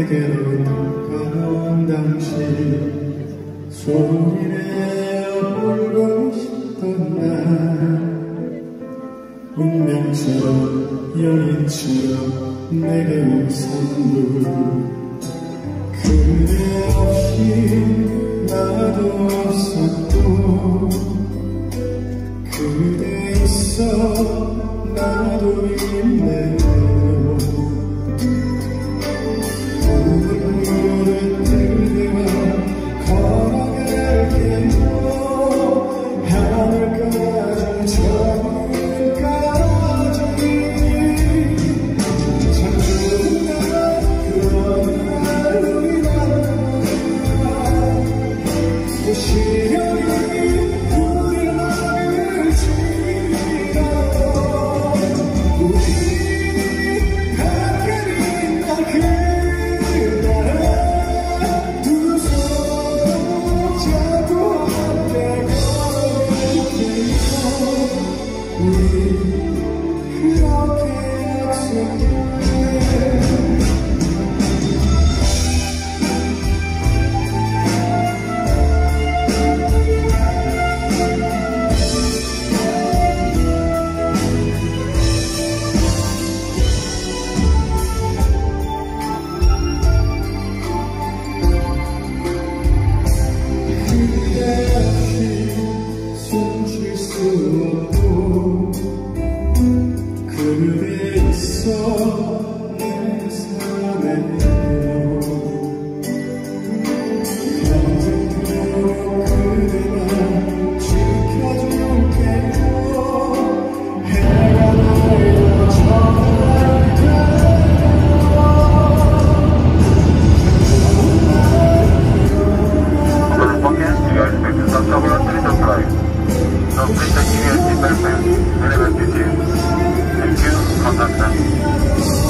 내게로 가던 당신 소리내어 울고 싶던 날 운명처럼 연인처럼 내게 온 선물 그대 없이 나도 없었고 그대 있어 나도 있네요 눈물을 들대와 걸어갈게요 하늘까지 저기까지 참 좋은 날 그런 하루이다 또 시련이 우리를 막을 지나고 우리 함께 있던 그날 두 손 잡고 함께 걸어갈게요 우리 그렇게 약속해 숨쉴 수 없고 그대 있어 내 삶에요 평생도록 그대만 지켜줄게요 해가 되어 정말 감사합니다.